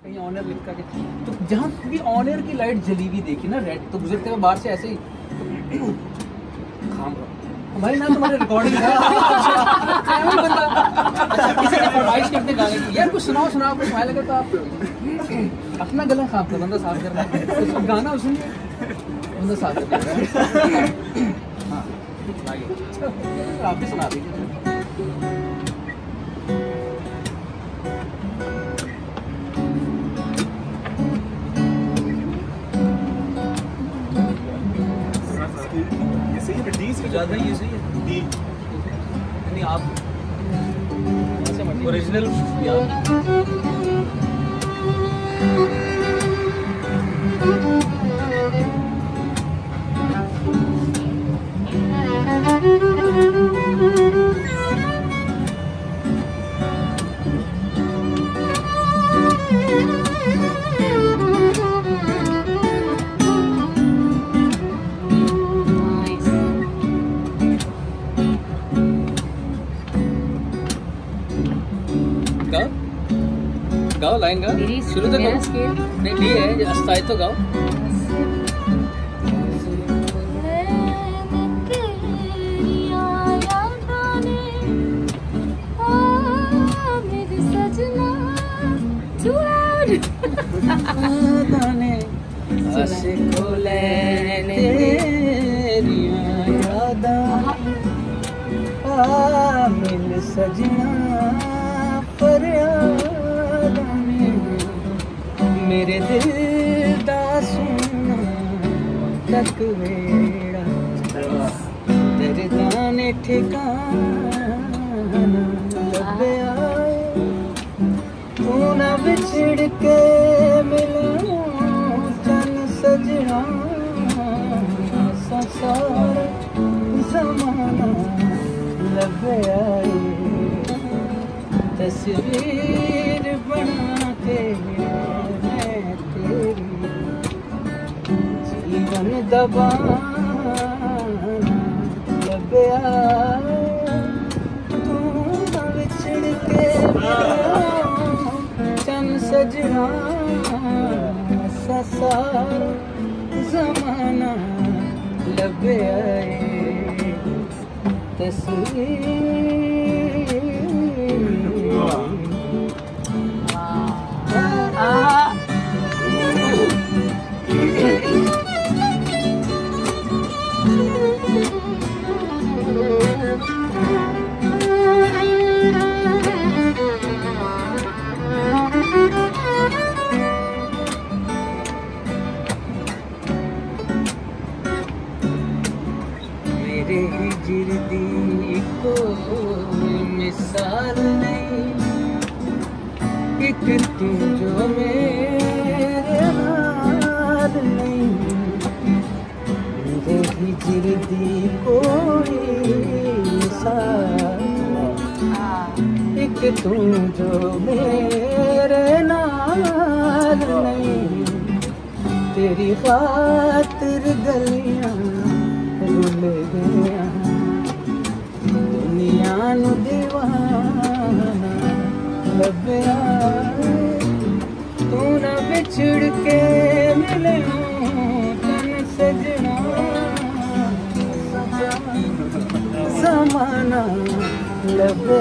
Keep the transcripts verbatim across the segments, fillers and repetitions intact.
कहीं ऑनर लिखा के तो जहाँ भी ऑनर की लाइट जली हुई देखी ना रेड, तो गुजरते हुए बाहर से ऐसे ही खाम भाई ना तुम्हारे रिकॉर्डिंग है बंदा। अच्छा किसी ने फरमाइश करते गाने की यार कुछ सुनाओ सुनाओ कुछ भाई लगे तो आप अपना गला खाम कर बंदा साफ करना है गाना उसने बंदा साफ कर देगा। हाँ आप भी सुना दीजिए। ज़्यादा ये सही है डी नहीं आप ओरिजिनल गाओ लाइन गाओ शुरू तो करो नहीं ठीक है अस्ताई तो गाओ। मिल सजना फरियाद मेरे दिल दा सुना तक वेड़ा तेरे दाने ठिकाना लबे आए तू ना बिछड़ के मिलूं चन सजना सारा ज़माना लबे आए तस्वीर बना के मैं तेरी जीवन दबाना लबे आए तू न बिछड़ के चन सजना सारा ज़माना लबे आए तस्वीर मेरे हिजरदी को मिसाल नहीं एक तू जो मेरे हाल नहीं मेरे हिजरदी कोई मिसाल एक तू जो मेरे नाल नहीं तेरी खातिर गलियां रुल गया दुनिया नु दीवाना लबे तू ना बिछड़ के मिले तन सजना ज़माना लबे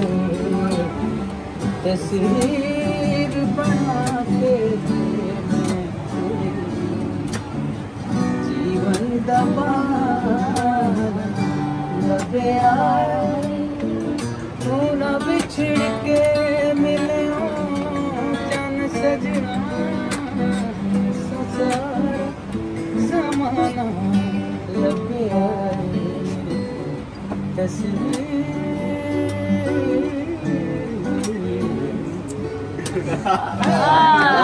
तस्वीर बना के जीवन दबाना लबे आए तू न बिछड़ के मिले चन सजना सारा ज़माना लबे आए तस्वीर